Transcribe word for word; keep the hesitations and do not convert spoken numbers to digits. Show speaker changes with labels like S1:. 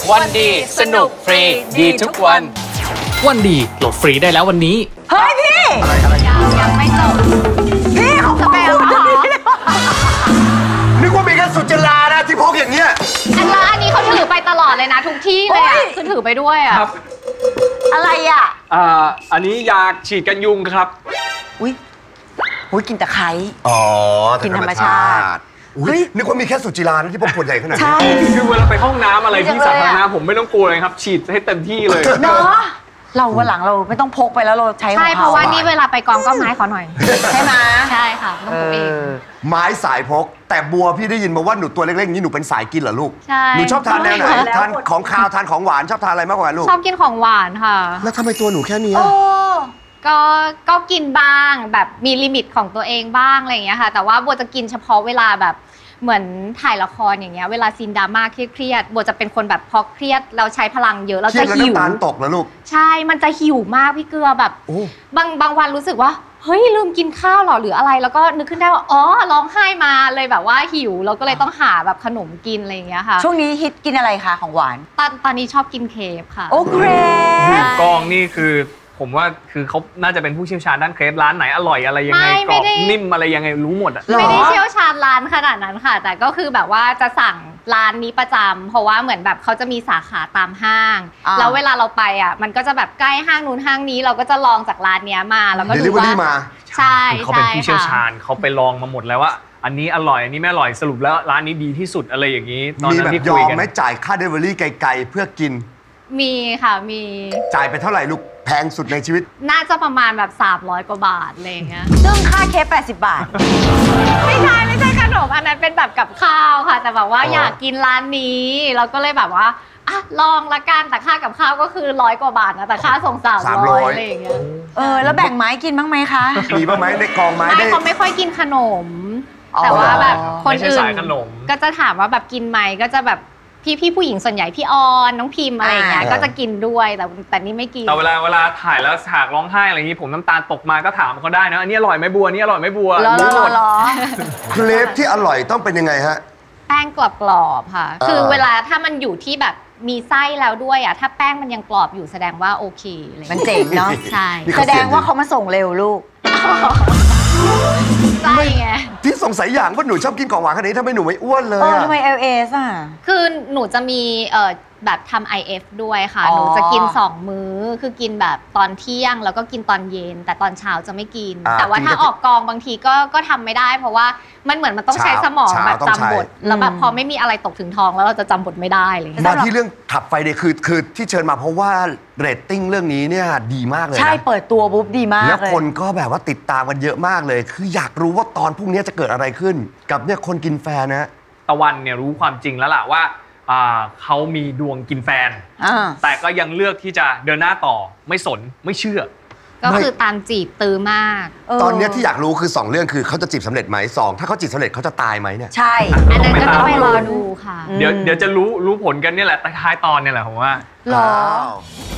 S1: วันดีสนุกฟรีดีทุกวันวันดีโหลดฟรีได้แล้ววันนี้
S2: เฮ้ยพี่
S3: อะไรอะไร
S2: ยังไม่จบพี่เขาจะไปเหรอ
S3: นึกว่ามีแค่สุจรานะที่พกอย่างเงี้ย
S2: อันละอันนี้เขาถือไปตลอดเลยนะทุกที่เลยอ่ะคือถือไปด้วยอ่ะอะไรอ่ะ
S1: อ่าอันนี้ยาฉีดกันยุงครับ
S2: อุ้ยอุ้ยกินตะไคร้
S3: อ๋อ
S2: กินธรรมชาติ
S3: เฮ้ยนึกว่ามีแค่สุจิรานะที่พกขวดใหญ่ขนาดนี้
S1: ใช่คือเวลาไปห้องน้ำอะไรที่สาธารณะผมไม่ต้องกลัวเลยครับฉีดให้เต็มที่เลย
S2: เนาะเราวันหลังเราไม่ต้องพกไปแล้วเราใช้ของเขาใช่เพราะว่านี่เวลาไปกองก็ไม้ขอหน่อยใช่ไหมใช่ค่ะต้องพกเอง
S3: ไม้สายพกแต่บัวพี่ได้ยินมาว่าหนูตัวเล็กๆนี้หนูเป็นสายกินเหรอลูก
S2: ใช่
S3: หนูชอบทานแนวไหนทานของคาวทานของหวานชอบทานอะไรมากกว่าลูก
S2: ชอบกินของหวานค่ะ
S3: แล้วทำไมตัวหนูแค่นี้
S2: ก็ก็กินบ้างแบบมีลิมิตของตัวเองบ้างอะไรอย่างเงี้ยค่ะแต่ว่าบัวจะกินเฉพาะเวลาแบบเหมือนถ่ายละครอย่างเงี้ยเวลาซีนดราม่าเครียดๆบัวจะเป็นคนแบบพอเครียดเราใช้พลังเยอะเราจะหิว
S3: น้ำตาลตกแล้วลูก
S2: ใช่มันจะหิวมากพี่เกลือแบบบางบางวันรู้สึกว่าเฮ้ยลืมกินข้าวหรอหรืออะไรแล้วก็นึกขึ้นได้ว่าอ๋อร้องไห้มาเลยแบบว่าหิวเราก็เลยต้องหาแบบขนมกินอะไรอย่างเงี้ยค่ะ
S4: ช่วงนี้ฮิตกินอะไรคะของหวาน
S2: ตอนตอนนี้ชอบกินเคฟค่ะ
S4: โอ้เคร
S1: ปกองนี่คือผมว่าคือเขาน่าจะเป็นผู้เชี่ยวชาญด้านเครปร้านไหนอร่อยอะไรยังไงกรอบนิ่มอะไรยังไงรู้หมดอะ
S2: ไม่ได้เชี่ยวชาญร้านขนาดนั้นค่ะแต่ก็คือแบบว่าจะสั่งร้านนี้ประจำเพราะว่าเหมือนแบบเขาจะมีสาขาตามห้างแล้วเวลาเราไปอ่ะมันก็จะแบบใกล้ห้างนู้นห้างนี้เราก็จะลองจากร้านเนี้ยมาแล้วก็ดูว่าใช่
S1: เขาเป็นผู้เชี่ยวชาญเขาไปลองมาหมดแล้วว่าอันนี้อร่อยอันนี้ไม่อร่อยสรุปแล้วร้านนี้ดีที่สุดอะไรอย่างนี้
S3: ตอนนั้นที่คุยกันมีแบบยอมไม่จ่ายค่าเดลิเวอรี่ไกลๆเพื่อกิน
S2: มีค่ะมี
S3: จ่ายไปเท่าไหร่ลูกแพงสุดในชีวิต
S2: น่าจะประมาณแบบสามร้อยกว่าบาทอะไรอย่างเงี้ย
S4: ซึ่งค่าเคฟแปดสิบบาท
S2: ไม่ใช่ไม่ใช่ขนมอันนั้นเป็นแบบกับข้าวค่ะแต่แบบว่าอยากกินร้านนี้เราก็เลยแบบว่าอ่ะลองละกันแต่ค่ากับข้าวก็คือร้อยกว่าบาทนะแต่ค่าส่งสามร้อยอะไรอย่างเงี้ย
S4: เออแล้วแบ่งไม้กินบ้างไหมคะ
S3: มีบ้างไหมในกองไม้
S2: ไม่เขาไม่ค่อยกินขนมแต่ว่าแบบคนอื่นก็จะถามว่าแบบกินไหมก็จะแบบพี่พี่ผู้หญิงส่วนใหญ่พี่ออนน้องพิมอะไรอย่างเงี้ยก็จะกินด้วยแต่แต่นี่ไม่กิน
S1: แต่เวลาเวลาถ่ายแล้วฉากร้องไห้อะไรอย่างงี้ผมน้ำตาลตกมาก็ถามเขาได้นะอันนี้อร่อยไหมบัวนี่อร่อยไหมบัว
S2: รู้หมด
S3: เครปที่อร่อยต้องเป็นยังไงฮะ
S2: แป้งกรอบๆค่ะคือเวลาถ้ามันอยู่ที่แบบมีไส้แล้วด้วยอ่ะถ้าแป้งมันยังกรอบอยู่แสดงว่าโอเค
S4: มันเจ๋งเนาะ
S2: ใช่
S4: แสดงว่าเขามาส่งเร็วลูก
S2: ใช่ไง
S3: พี่สงสัยอย่างว่าหนูชอบกินของหวานขนาดนี้ทำไมหนูไม่อ้วนเลย
S4: ทำไม แอล เอส อ่ะ
S2: คือหนูจะมีเอ่อแบบทำ ไอ เอฟ ด้วยค่ะหนูจะกินสองมื้อคือกินแบบตอนเที่ยงแล้วก็กินตอนเย็นแต่ตอนเช้าจะไม่กินแต่ว่าถ้าออกกองบางทีก็ก็ทำไม่ได้เพราะว่ามันเหมือนมันต้องใช้สมองแบบจำบทแล้วแบบพอไม่มีอะไรตกถึงท้องแล้วเราจะจำบทไม่ได้เลย
S3: มาที่เรื่องขับไฟเดย์คือคือที่เชิญมาเพราะว่าเรตติ้งเรื่องนี้เนี่ยดีมากเลยนะ
S4: ใช่เปิดตัวปุ๊บดีมาก
S3: แล้วคนก็แบบว่าติดตามกันเยอะมากเลยคืออยากรู้ว่าตอนพรุ่งนี้จะเกิดอะไรขึ้นกับเนี่ยคนกินแฟนนะ
S1: ตะวันเนี่ยรู้ความจริงแล้วล่ะว่าเขามีดวงกินแฟนแต่ก็ยังเลือกที่จะเดินหน้าต่อไม่สนไม่เชื่อ
S2: ก็คือตามจีบตื้อมาก
S3: ตอนนี้ที่อยากรู้คือสองเรื่องคือเขาจะจีบสำเร็จไหมสองถ้าเขาจีบสำเร็จเขาจะตายไหมเนี่ย
S4: ใช่
S2: อันนั้นก็ต้องไปรอดูค่ะ
S1: เดี๋ยวเดี๋ยวจะรู้รู้ผลกันนี่แหละท้ายตอนนี่แหละผมว่า
S4: หรอ